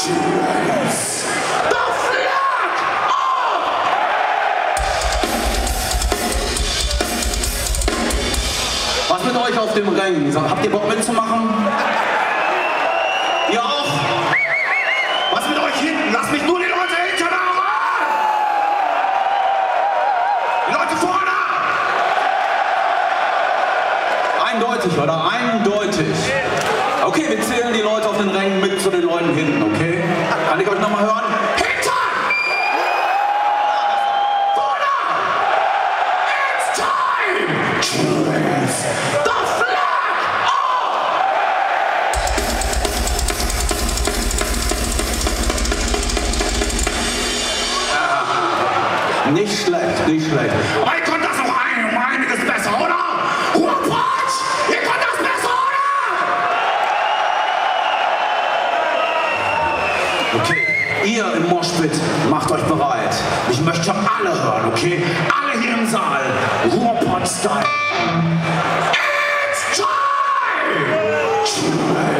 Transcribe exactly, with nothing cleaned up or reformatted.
Cheers! The flag! Oh! Was mit euch auf dem Rängen? Habt ihr Bock mitzumachen? Ihr auch? Was mit euch hinten? Lasst mich nur die Leute hinter da! Die Leute vorne! Eindeutig, oder? Eindeutig. Okay, wir zählen die Leute auf den Rängen mit zu den Leuten hinten, okay? Kann ich euch nochmal hören? Hinter! Vorne! It's time! Choose the flag! Oh! Nicht schlecht, nicht schlecht. Aber ihr könnt das noch ein, um einiges besser, oder? Ruhrpott! Ihr könnt das besser, oder? Okay, ihr im Moshpit macht euch bereit. Ich möchte alle hören, okay? Alle hier im Saal. Ruhrpott-Style. It's time!